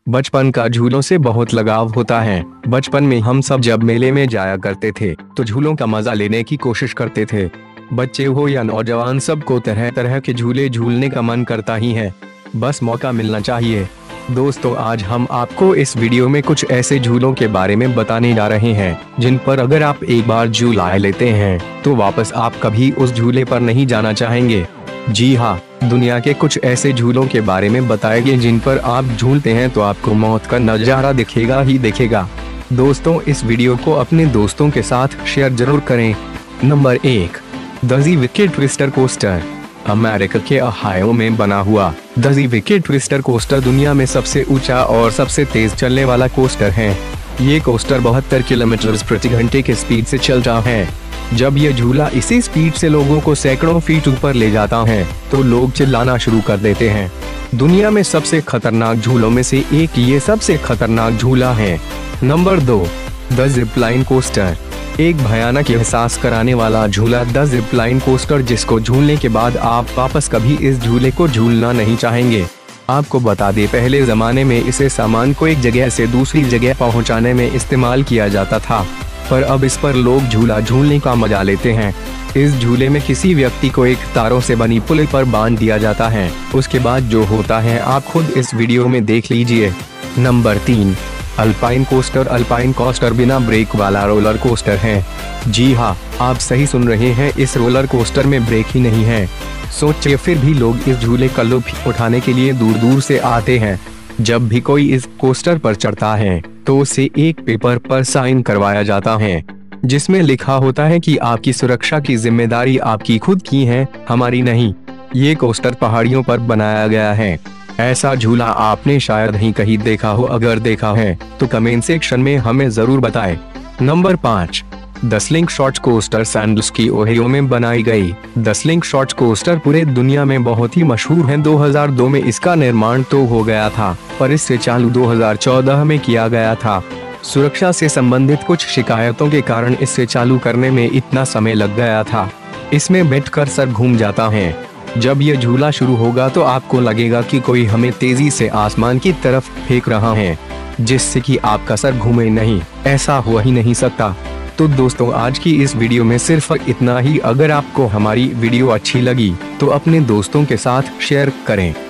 बचपन का झूलों से बहुत लगाव होता है। बचपन में हम सब जब मेले में जाया करते थे तो झूलों का मजा लेने की कोशिश करते थे। बच्चे हो या नौजवान, सबको तरह तरह के झूले झूलने का मन करता ही है, बस मौका मिलना चाहिए। दोस्तों, आज हम आपको इस वीडियो में कुछ ऐसे झूलों के बारे में बताने जा रहे हैं जिन पर अगर आप एक बार झूला लेते हैं तो वापस आप कभी उस झूले पर नहीं जाना चाहेंगे। जी हाँ, दुनिया के कुछ ऐसे झूलों के बारे में बताएंगे जिन पर आप झूलते हैं तो आपको मौत का नजारा दिखेगा ही दिखेगा। दोस्तों, इस वीडियो को अपने दोस्तों के साथ शेयर जरूर करें। Number 1, the Z wicked twister coaster. America के ओहायो में बना हुआ the Z wicked twister coaster दुनिया में सबसे ऊंचा और सबसे तेज चलने वाला कोस्टर है। ये कोस्टर 72 किलोमीटर प्रति घंटे के स्पीड से चल रहा है। जब यह झूला इसी स्पीड से लोगों को सैकड़ों फीट ऊपर ले जाता है तो लोग चिल्लाना शुरू कर देते हैं। दुनिया में सबसे खतरनाक झूलों में से एक ये सबसे खतरनाक झूला है। Number 2, the zip line coaster. एक भयानक एहसास कराने वाला झूला द जिप लाइन कोस्टर, जिसको झूलने के बाद आप वापस कभी इस झूले को झूलना नहीं चाहेंगे। आपको बता दें, पहले जमाने में इसे सामान को एक जगह से दूसरी जगह पहुंचाने में इस्तेमाल किया जाता था, पर अब इस पर लोग झूला झूलने का मजा लेते हैं। इस झूले में किसी व्यक्ति को एक तारों से बनी पुल पर बांध दिया जाता है। उसके बाद जो होता है आप खुद इस वीडियो में देख लीजिए। Number 3, alpine coaster. Alpine coaster बिना ब्रेक वाला रोलर कोस्टर है। जी हाँ, आप सही सुन रहे हैं, इस रोलर कोस्टर में ब्रेक ही नहीं है। सोचिए, फिर भी लोग इस झूले का लुत्फ उठाने के लिए दूर दूर से आते हैं। जब भी कोई इस कोस्टर पर चढ़ता है तो उसे एक पेपर पर साइन करवाया जाता है जिसमें लिखा होता है कि आपकी सुरक्षा की जिम्मेदारी आपकी खुद की है, हमारी नहीं। ये कोस्टर पहाड़ियों पर बनाया गया है। ऐसा झूला आपने शायद ही कहीं देखा हो, अगर देखा है तो कमेंट सेक्शन में हमें जरूर बताएं। Number 5, the slingshot coaster. सैंडल्स की ओहियो में बनाई गई द स्लिंगशॉट कोस्टर पूरे दुनिया में बहुत ही मशहूर है। 2002 में इसका निर्माण तो हो गया था, पर इससे चालू 2014 में किया गया था। सुरक्षा से संबंधित कुछ शिकायतों के कारण इसे चालू करने में इतना समय लग गया था। इसमें बैठकर सर घूम जाता है। जब यह झूला शुरू होगा तो आपको लगेगा कि कोई हमें तेजी से आसमान की तरफ फेंक रहा है, जिससे कि आपका सर घूमे नहीं। ऐसा हो ही नहीं सकता। तो दोस्तों, आज की इस वीडियो में सिर्फ इतना ही। अगर आपको हमारी वीडियो अच्छी लगी तो अपने दोस्तों के साथ शेयर करें।